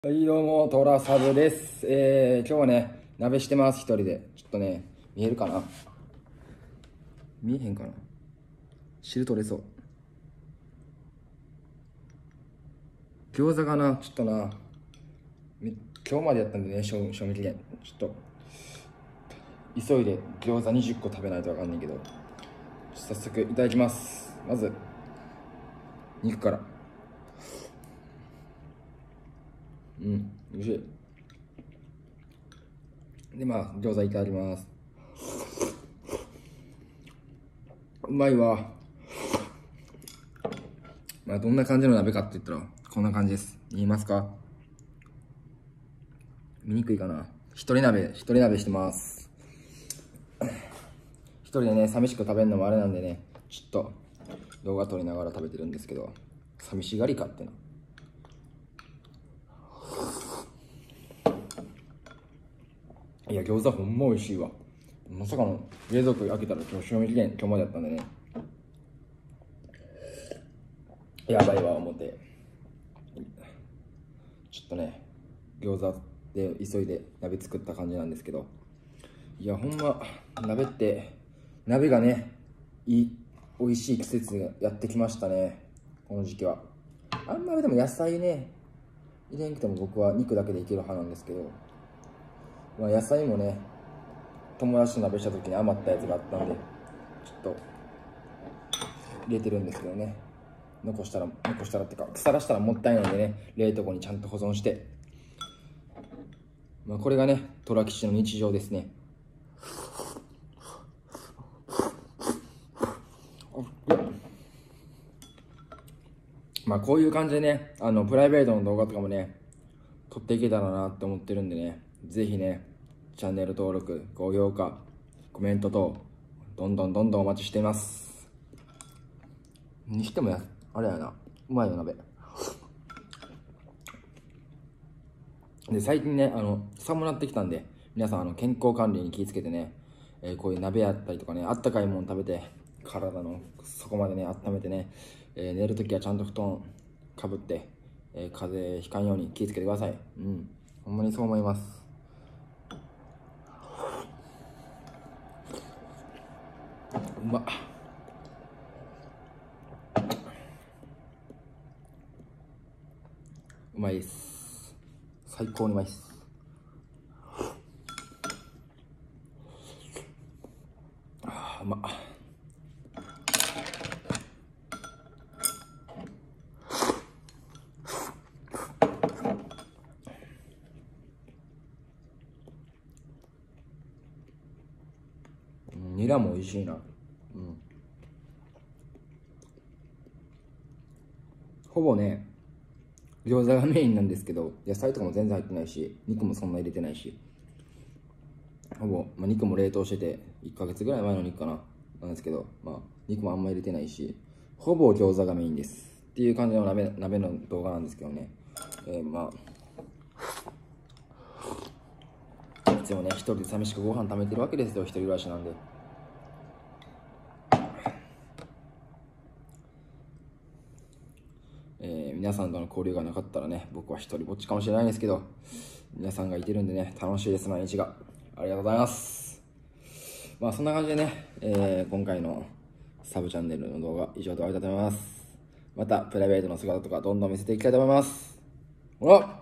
はい、どうも、トラサブです。今日はね、鍋してます、一人で。ちょっとね、見えるかな、見えへんかな、汁取れそう。餃子がな、ちょっとな、今日までやったんでね、賞味期限。ちょっと、急いで餃子20個食べないとわかんないけど、早速いただきます。まず、肉から。美味しい。で、餃子いただきます。うまいわ。どんな感じの鍋かって言ったら、こんな感じです。見えますか？見にくいかな。一人鍋してます。一人でね、寂しく食べるのもあれなんでね、ちょっと動画撮りながら食べてるんですけど、寂しがりかってな。いや、餃子ほんま美味しいわ。まさかの冷蔵庫開けたら今日賞味期限今日までやったんでね、やばいわ思って、ちょっとね、餃子で急いで鍋作った感じなんですけど、いやほんま鍋がね、美味しい季節がやってきましたね、この時期は。あんまりでも野菜ね入れんくても僕は肉だけでいける派なんですけど、野菜もね、友達と鍋した時に余ったやつがあったんでちょっと入れてるんですけどね、残したらってか腐らしたらもったいないんでね、冷凍庫にちゃんと保存して、これがね虎吉の日常ですね。こういう感じでね、プライベートの動画とかもね撮っていけたらなって思ってるんでね、ぜひねチャンネル登録、高評価、コメント等どんどんお待ちしています。にしてもあれやな、うまいよ鍋で。最近ね寒なってきたんで、皆さん健康管理に気をつけてね、こういう鍋やったりとかね、あったかいもの食べて体の底までね温めてね、寝るときはちゃんと布団かぶって、風邪ひかんように気をつけてください。ほんまにそう思います。うまっ。うまいです。最高にうまいです。うまっ。ニラも美味しいな。ほぼね餃子がメインなんですけど、野菜とかも全然入ってないし、肉もそんな入れてないし、ほぼ、肉も冷凍してて1ヶ月ぐらい前の肉かななんですけど、肉もあんま入れてないし、ほぼ餃子がメインですっていう感じの鍋の動画なんですけどね。いつもね一人で寂しくご飯食べてるわけですよ、一人暮らしなんで。皆さんとの交流がなかったらね、僕は一人ぼっちかもしれないんですけど、皆さんがいてるんでね、楽しいです、毎日が。ありがとうございます。そんな感じでね、今回のサブチャンネルの動画以上で終わりたいと思います。またプライベートの姿とかどんどん見せていきたいと思います。ほら